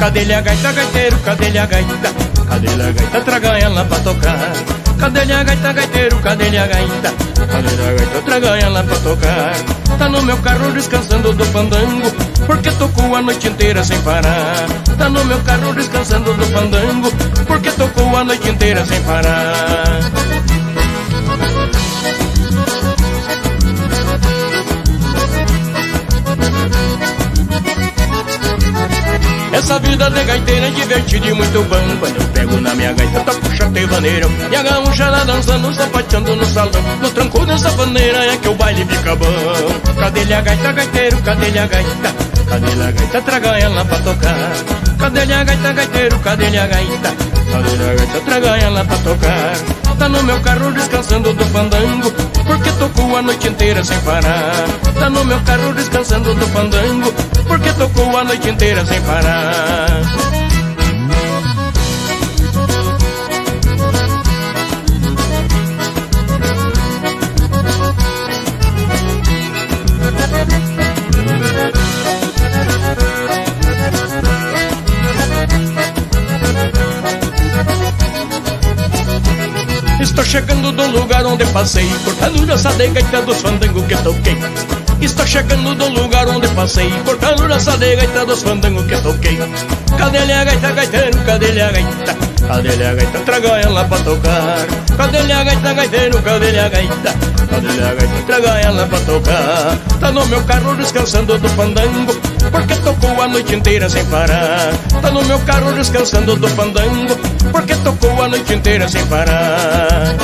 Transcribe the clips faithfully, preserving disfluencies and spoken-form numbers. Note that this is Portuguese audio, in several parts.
Cadê-lhe a gaita, gaiteiro, cadê-lhe a gaita? Cadê-lhe a gaita, traga ela pra tocar. Cadê-lhe a gaita, gaiteiro, cadê-lhe a gaita? Cadê-lhe a gaita, traga ela pra tocar. Tá no meu carro descansando do fandango, porque tocou a noite inteira sem parar. Tá no meu carro descansando do fandango, porque tocou a noite inteira sem parar. Essa vida de gaiteira é divertida e muito bom. Quando eu pego na minha gaita, toco chatevaneiro e a gaúchada dançando, sapateando no salão. No tranco dessa vaneira é que o baile fica bom. Cadê-lhe a gaita, gaiteiro, cadê-lhe a gaita? Cadê-lhe a gaita, traga ela pra tocar. Cadê-lhe a gaita, gaiteiro, cadê-lhe a gaita? Cadê-lhe a gaita, traga ela pra tocar. Tá no meu carro descansando do fandango, porque tocou a noite inteira sem parar. Tá no meu carro descansando do fandango, porque tocou a noite inteira sem parar. Estou chegando do lugar onde passei, cortando essa de gaita dos fandangos que toquei. Estou chegando do lugar onde passei, cortando essa de gaita dos fandangos que toquei. Cadê-lhe a gaita, gaiteiro, cadê-lhe a gaita? Cadê-lhe a gaita, traga ela pra tocar. Cadê-lhe a gaita, gaiteiro, cadê-lhe a gaita? Cadê-lhe a gaita, traga ela pra tocar. Tá no meu carro descansando do fandango, porque tocou a noite inteira sem parar. Tá no meu carro descansando do fandango, porque tocou a noite inteira sem parar.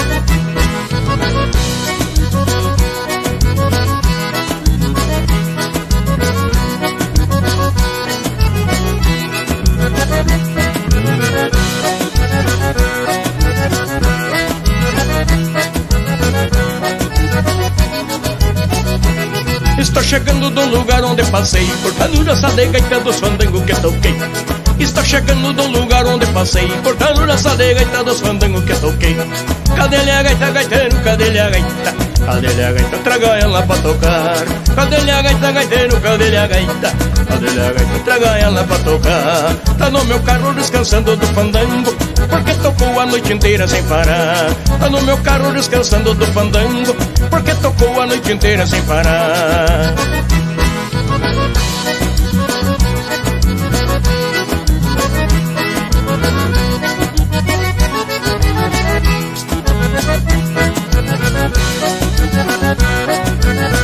Estou chegando do lugar onde passei, cortando essa de gaita dos fandangos que toquei. Estou chegando do lugar onde passei, cortando essa de gaita dos fandangos que toquei. Cadê-lhe a gaita, gaiteiro, cadê-lhe a gaita? Cadê-lhe a gaita, traga ela pra tocar. Cadê-lhe a gaita, gaiteiro, cadê-lhe a gaita? Cadê-lhe a gaita, traga ela pra tocar. Tá no meu carro descansando do fandango, porque tocou a noite inteira sem parar. Tá no meu carro descansando do fandango, porque tocou a noite inteira sem parar. Thank you.